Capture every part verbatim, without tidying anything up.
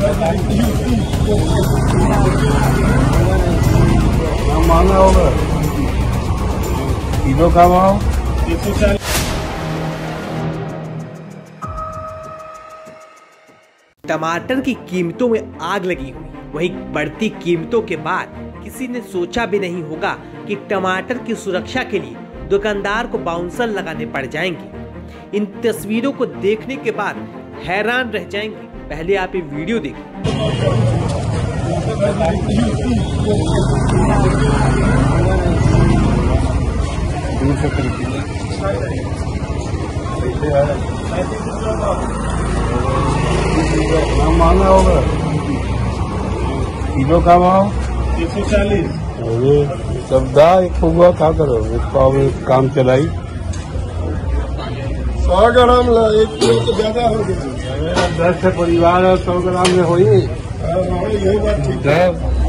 महंगा होगा किलो का भाव एक सौ चालीस। टमाटर की कीमतों में आग लगी हुई, वही बढ़ती कीमतों के बाद किसी ने सोचा भी नहीं होगा कि टमाटर की सुरक्षा के लिए दुकानदार को बाउंसर लगाने पड़ जाएंगे। इन तस्वीरों को देखने के बाद हैरान रह जाएंगे। पहले आप ये वीडियो देखें। महंगा होगा किलो का भाव एक सौ चालीस। सब दा एक हुआ क्या करो एक काम चलाई सौ ग्राम ला एक किलो तो ज्यादा हो गया। दस से परिवार है सौ ग्राम में हो ही यही बात ठीक है।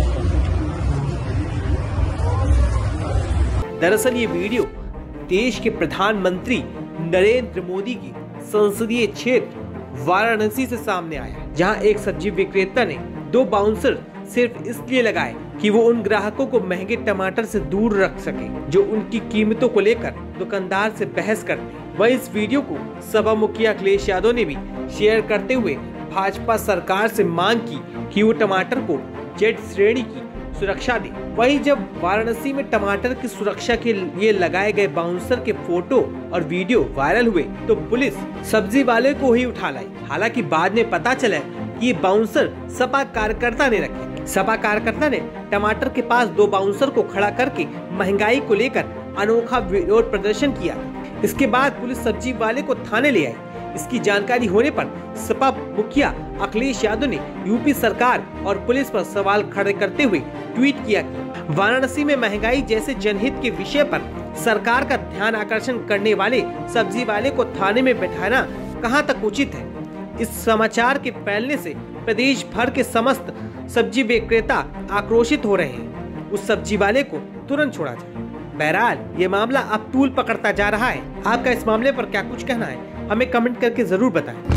दरअसल ये वीडियो देश के प्रधानमंत्री नरेंद्र मोदी की संसदीय क्षेत्र वाराणसी से सामने आया, जहां एक सब्जी विक्रेता ने दो बाउंसर सिर्फ इसलिए लगाए कि वो उन ग्राहकों को महंगे टमाटर से दूर रख सके जो उनकी कीमतों को लेकर दुकानदार से बहस करते हैं। वहीं इस वीडियो को सपा मुखिया अखिलेश यादव ने भी शेयर करते हुए भाजपा सरकार से मांग की कि वो टमाटर को जेड श्रेणी की सुरक्षा दे। वहीं जब वाराणसी में टमाटर की सुरक्षा के लिए लगाए गए बाउंसर के फोटो और वीडियो वायरल हुए तो पुलिस सब्जी वाले को ही उठा लाई। हालांकि बाद में पता चला कि ये बाउंसर सपा कार्यकर्ता ने रखे। सपा कार्यकर्ता ने टमाटर के पास दो बाउंसर को खड़ा करके महंगाई को लेकर अनोखा विरोध प्रदर्शन किया। इसके बाद पुलिस सब्जी वाले को थाने ले आई। इसकी जानकारी होने पर सपा मुखिया अखिलेश यादव ने यूपी सरकार और पुलिस पर सवाल खड़े करते हुए ट्वीट किया कि वाराणसी में महंगाई जैसे जनहित के विषय पर सरकार का ध्यान आकर्षण करने वाले सब्जी वाले को थाने में बैठाना कहां तक उचित है। इस समाचार के फैलने से प्रदेश भर के समस्त सब्जी विक्रेता आक्रोशित हो रहे हैं। उस सब्जी वाले को तुरंत छोड़ा जाए। बहरहाल ये मामला अब तूल पकड़ता जा रहा है। आपका इस मामले पर क्या कुछ कहना है, हमें कमेंट करके जरूर बताएं।